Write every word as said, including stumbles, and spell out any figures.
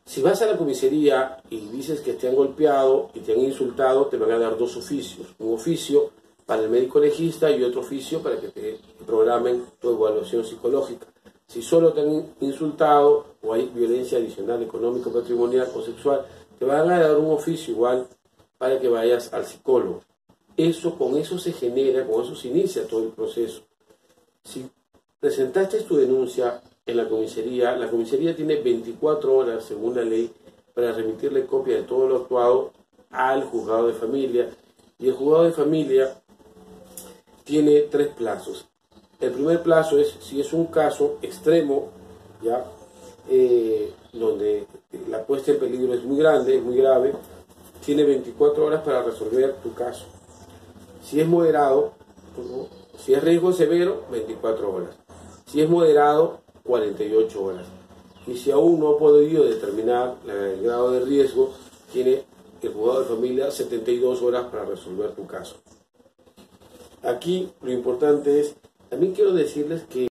Si vas a la comisaría y dices que te han golpeado y te han insultado, te van a dar dos oficios. Un oficio para el médico legista y otro oficio para que te programen tu evaluación psicológica. Si solo te han insultado o hay violencia adicional económica, patrimonial o sexual, te van a dar un oficio igual para que vayas al psicólogo. Eso, con eso se genera, con eso se inicia todo el proceso. Si presentaste tu denuncia en la comisaría, la comisaría tiene veinticuatro horas, según la ley, para remitirle copia de todo lo actuado al juzgado de familia. Y el juzgado de familia tiene tres plazos. El primer plazo es si es un caso extremo, ya eh, donde la puesta en peligro es muy grande, es muy grave, tiene veinticuatro horas para resolver tu caso. Si es moderado, ¿no? Si es riesgo severo, veinticuatro horas. Si es moderado, cuarenta y ocho horas. Y si aún no ha podido determinar el grado de riesgo, tiene el juzgado de familia setenta y dos horas para resolver tu caso. Aquí lo importante es, también quiero decirles que